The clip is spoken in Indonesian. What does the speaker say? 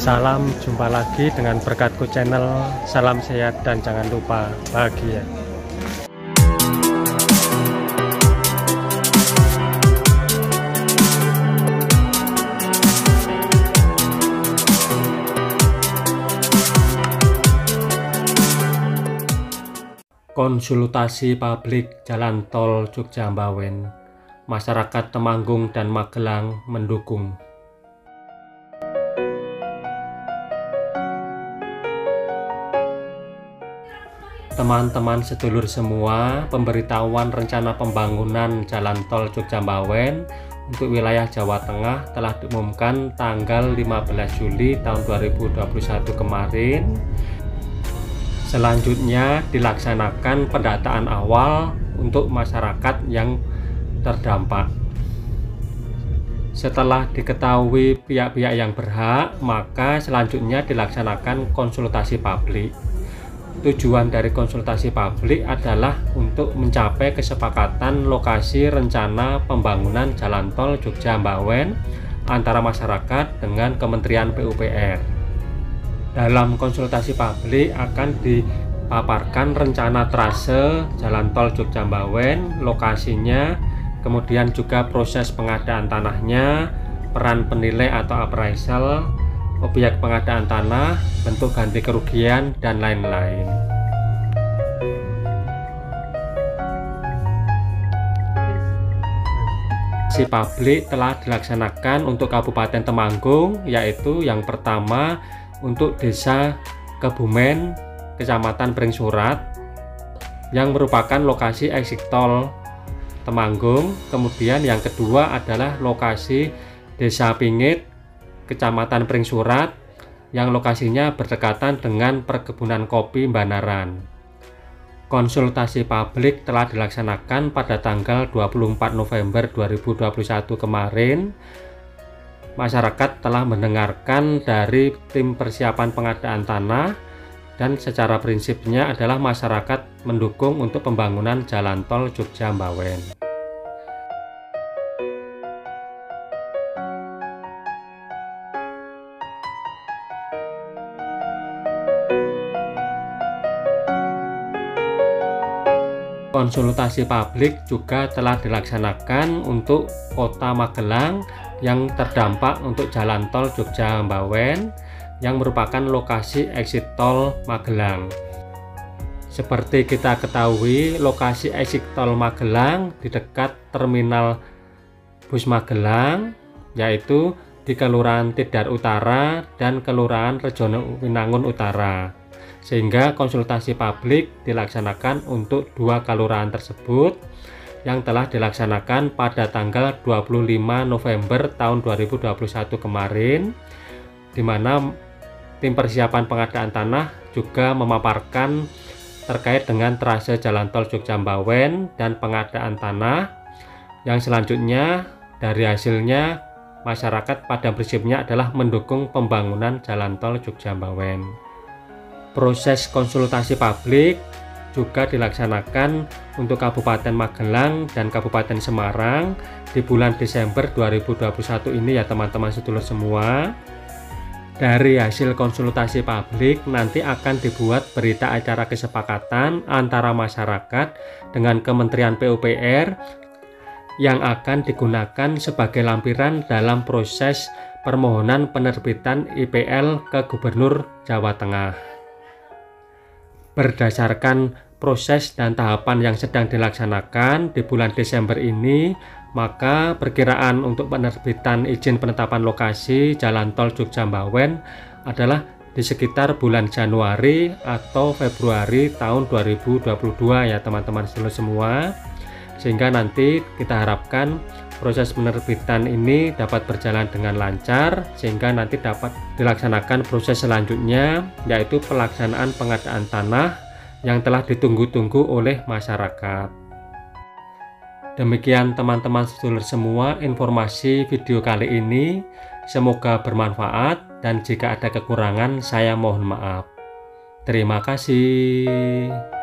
Salam, jumpa lagi dengan Berkatku Channel. Salam sehat dan jangan lupa bahagia. Konsultasi publik Jalan Tol Jogja-Mbawen. Masyarakat Temanggung dan Magelang mendukung. Teman-teman sedulur semua, pemberitahuan rencana pembangunan Jalan Tol Jogja-Mbawen untuk wilayah Jawa Tengah telah diumumkan tanggal 15 Juli tahun 2021 kemarin. Selanjutnya dilaksanakan pendataan awal untuk masyarakat yang terdampak. Setelah diketahui pihak-pihak yang berhak, maka selanjutnya dilaksanakan konsultasi publik. Tujuan dari konsultasi publik adalah untuk mencapai kesepakatan lokasi rencana pembangunan Jalan Tol Jogja-Mbawen antara masyarakat dengan Kementerian PUPR. Dalam konsultasi publik akan dipaparkan rencana trase Jalan Tol Jogja-Mbawen, lokasinya, kemudian juga proses pengadaan tanahnya, peran penilai atau appraisal, objek pengadaan tanah, bentuk ganti kerugian, dan lain-lain. Si publik telah dilaksanakan untuk Kabupaten Temanggung, yaitu yang pertama untuk Desa Kebumen, Kecamatan Pringsurat, yang merupakan lokasi exit tol Temanggung. Kemudian yang kedua adalah lokasi Desa Pingit, Kecamatan Pringsurat, yang lokasinya berdekatan dengan perkebunan kopi Banaran. Konsultasi publik telah dilaksanakan pada tanggal 24 November 2021 kemarin. Masyarakat telah mendengarkan dari tim persiapan pengadaan tanah, dan secara prinsipnya adalah masyarakat mendukung untuk pembangunan Jalan Tol Jogja-Mbawen. Konsultasi publik juga telah dilaksanakan untuk Kota Magelang yang terdampak untuk Jalan Tol Jogja-Mbawen yang merupakan lokasi exit tol Magelang. Seperti kita ketahui, lokasi exit tol Magelang di dekat terminal bus Magelang, yaitu di Kelurahan Tidar Utara dan Kelurahan Rejono Winangun Utara. Sehingga konsultasi publik dilaksanakan untuk dua kelurahan tersebut yang telah dilaksanakan pada tanggal 25 November tahun 2021 kemarin, di mana tim persiapan pengadaan tanah juga memaparkan terkait dengan trase Jalan Tol Jogja-Mbawen dan pengadaan tanah, yang selanjutnya dari hasilnya masyarakat pada prinsipnya adalah mendukung pembangunan Jalan Tol Jogja-Mbawen. Proses konsultasi publik juga dilaksanakan untuk Kabupaten Magelang dan Kabupaten Semarang di bulan Desember 2021 ini ya teman-teman sedulur semua. Dari hasil konsultasi publik nanti akan dibuat berita acara kesepakatan antara masyarakat dengan Kementerian PUPR yang akan digunakan sebagai lampiran dalam proses permohonan penerbitan IPL ke Gubernur Jawa Tengah. Berdasarkan proses dan tahapan yang sedang dilaksanakan di bulan Desember ini, maka perkiraan untuk penerbitan izin penetapan lokasi Jalan Tol Jogja-Mbawen adalah di sekitar bulan Januari atau Februari tahun 2022 ya teman-teman semua. Sehingga nanti kita harapkan proses penerbitan ini dapat berjalan dengan lancar, sehingga nanti dapat dilaksanakan proses selanjutnya, yaitu pelaksanaan pengadaan tanah yang telah ditunggu-tunggu oleh masyarakat. Demikian teman-teman sedulur semua informasi video kali ini, semoga bermanfaat dan jika ada kekurangan saya mohon maaf. Terima kasih.